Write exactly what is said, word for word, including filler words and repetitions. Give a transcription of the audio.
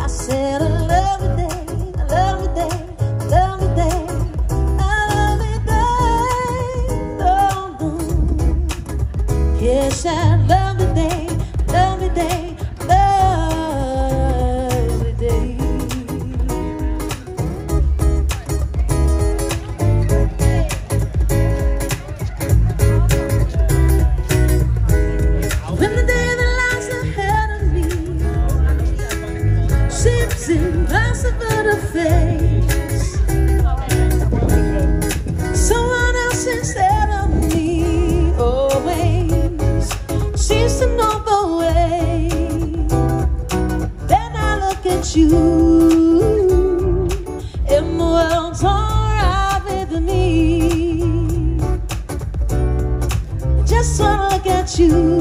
said, I love you day, I love you day, I love you day, I love you day, oh, no. Yes, I love you day, love you day, love you day. When the day that lies ahead of me seems impossible to face, someone else instead of me always seems to know the way. Then I look at you and the world's alright with me. Just wanna look at you.